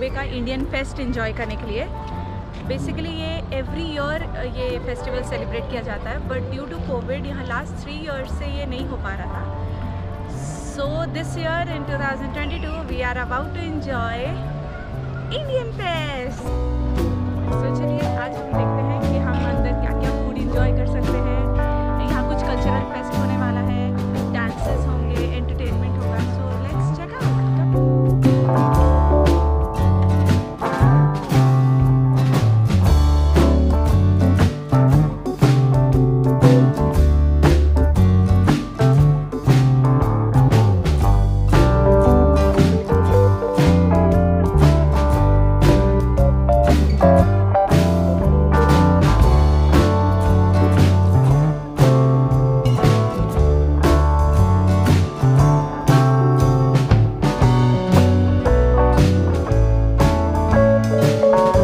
Kobe का Indian fest enjoy करने के लिए। बेसिकली ये एवरी ईयर ये फेस्टिवल सेलिब्रेट किया जाता है, बट ड्यू टू कोविड यहाँ लास्ट 3 ईयर्स से ये नहीं हो पा रहा था। So this year in 2022 we are about to enjoy Indian fest. तो चलिए आज हम देखते हैं कि हम अंदर क्या क्या फूड एंजॉय कर सकते हैं। यहाँ कुछ कल्चरल फेस्ट होने वाला है, डांसेस होंगे, एंटरटेनमेंट होगा। So let's check out.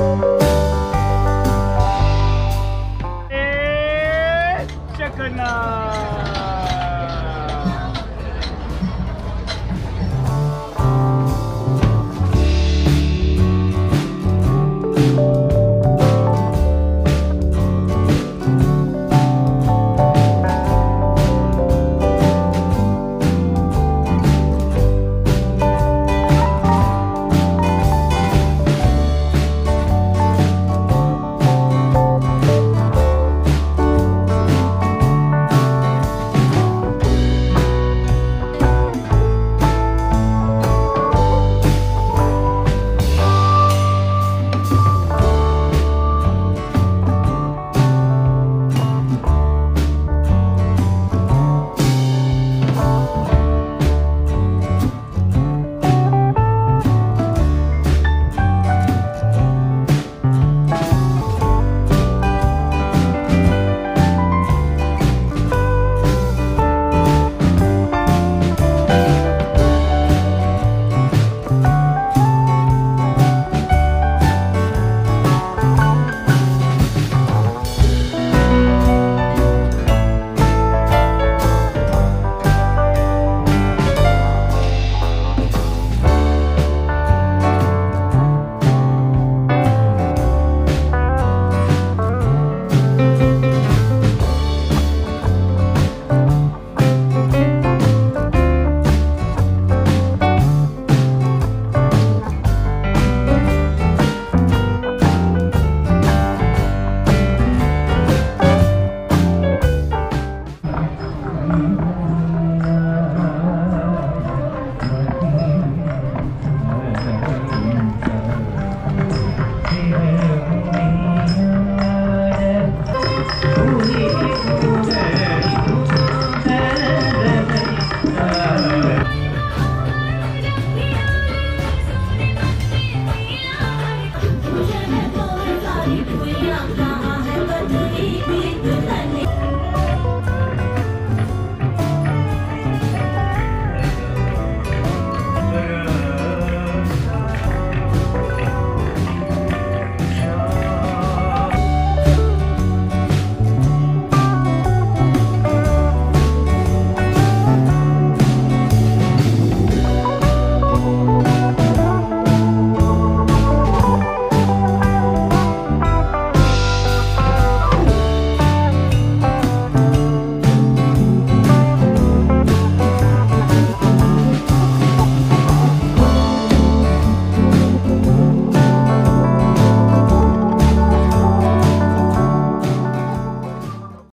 Juggernaut!